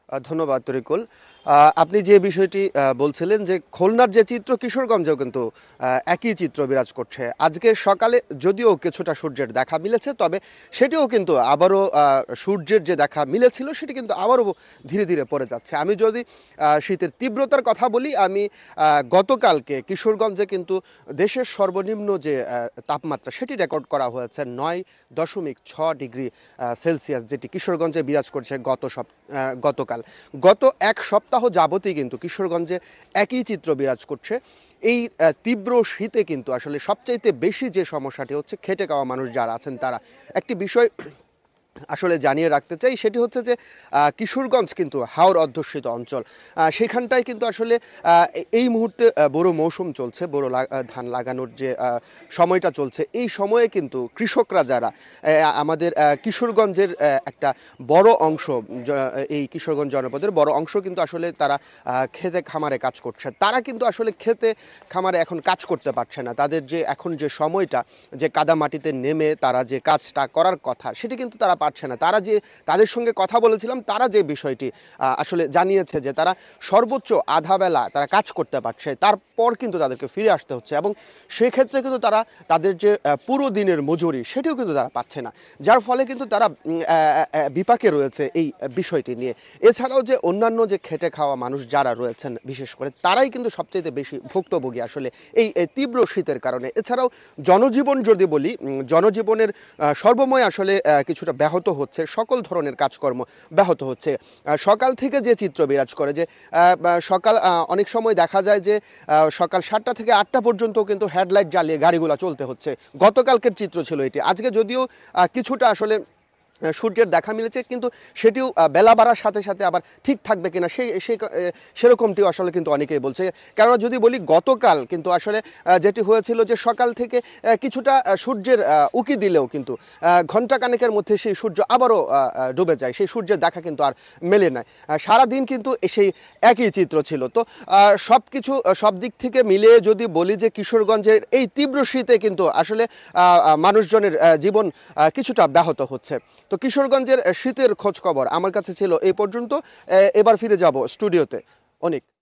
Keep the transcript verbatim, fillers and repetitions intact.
আ ধন্যবাদ তরিকুল। আ আপনি যে বিষয়টি আ বলছিলেন যে খুলনার যে চিত্র কিশোরগঞ্জেও কিন্তু আ একই চিত্র বিরাজ করছে। আজকে সকালে যদিও কিছুটা সূর্যের দেখা মিলেছে, তবে সেটিও কিন্তু আবারও আ সূর্যের যে দেখা মিলেছিল সেটি কিন্তু আবারও ধীরে, ধীরে পড়ে যাচ্ছে। আমি যদি আ শীতের তীব্রতার কথা বলি, আমি আ গতকালকে কিশোরগঞ্জে কিন্তু দেশের সর্বনিম্ন যে আ তাপমাত্রা সেটি রেকর্ড করা হয়েছে নয় দশমিক ছয় ডিগ্রি আ সেলসিয়াস, যেটি কিশোরগঞ্জে বিরাজ করছে গত সপ আ গতকাল। গত এক সপ্তাহ যাবতই কিন্তু কিশোরগঞ্জে একই চিত্র বিরাজ করছে। এই আ তীব্র শীতে কিন্তু আসলে সবচাইতে বেশি যে সমস্যাটি হচ্ছে, খেটে খাওয়া মানুষ যারা আছেন তারা। একটি বিষয় আসলে জানিয়ে রাখতে চাই, সেটি হচ্ছে যে আ কিশোরগঞ্জ কিন্তু হাওর অধ্যুষিত অঞ্চল। আ সেখানটায় কিন্তু আসলে আ এই মুহূর্তে আ বোরো মৌসুম চলছে, বোরো লা ধান লাগানোর যে আ সময়টা চলছে, এই সময়ে কিন্তু কৃষকরা যারা এ আমাদের আ কিশোরগঞ্জের অ্যা একটা বড় অংশ, জ এই কিশোরগঞ্জ জনপদের বড় অংশ কিন্তু আসলে তারা আ খেতে খামারে কাজ করছে। তারা কিন্তু আসলে খেতে খামারে এখন কাজ করতে পারছে না। তাদের যে এখন যে সময়টা, যে কাদা মাটিতে নেমে তারা যে কাজটা করার কথা, সেটি কিন্তু তারা পারছে না। তারা যে তাদের সঙ্গে কথা বলেছিলাম, তারা যে বিষয়টি আ আসলে জানিয়েছে যে তারা সর্বোচ্চ আধা বেলা তারা কাজ করতে পারছে। তারপর কিন্তু তাদেরকে ফিরে আসতে হচ্ছে, এবং সেক্ষেত্রে কিন্তু তারা তাদের যে আ পুরো দিনের মজুরি সেটিও কিন্তু তারা পাচ্ছে না। যার ফলে কিন্তু তারা উম অ্যা অ্যা বিপাকে রয়েছে এই বিষয়টি নিয়ে। এছাড়াও যে অন্যান্য যে খেটে খাওয়া মানুষ যারা রয়েছেন বিশেষ করে, তারাই কিন্তু সবচাইতে বেশি ভুক্তভোগী আসলে এই এই তীব্র শীতের কারণে। এছাড়াও জনজীবন যদি বলি, উম জনজীবনের আ সর্বময় আসলে আ কিছুটা ব্যাহত হচ্ছে, সকল ধরনের কাজকর্ম ব্যাহত হচ্ছে। আ সকাল থেকে যে চিত্র বিরাজ করে যে আ বা সকাল আ অনেক সময় দেখা যায় যে আ সকাল সাতটা থেকে আটটা পর্যন্ত কিন্তু হেডলাইট জ্বালিয়ে গাড়িগুলা চলতে হচ্ছে। গতকালকের চিত্র ছিল এটি। আজকে যদিও আ কিছুটা আসলে আ সূর্যের দেখা মিলেছে, কিন্তু সেটিও আ বেলা বাড়ার সাথে, সাথে আবার ঠিক থাকবে কিনা সেই সেই এ সেরকমটিও আসলে কিন্তু অনেকেই বলছে। কেননা যদি বলি গতকাল কিন্তু আসলে আ যেটি হয়েছিল যে সকাল থেকে আ কিছুটা আ সূর্যের আ উঁকি দিলেও কিন্তু আ ঘণ্টা খানেকের মধ্যে সেই সূর্য আবারও আ আ ডুবে যায়। সেই সূর্যের দেখা কিন্তু আর মেলে না। আ সারাদিন কিন্তু এ সেই একই চিত্র ছিল। তো আ সবকিছু সব দিক থেকে মিলিয়ে যদি বলি যে কিশোরগঞ্জের এই তীব্র শীতে কিন্তু আসলে আ আ মানুষজনের আ জীবন আ কিছুটা ব্যাহত হচ্ছে। তো কিশোরগঞ্জের শীতের খোঁজ খবর আমার কাছে ছিল এই পর্যন্ত। এবার ফিরে যাব স্টুডিওতে। অনিক।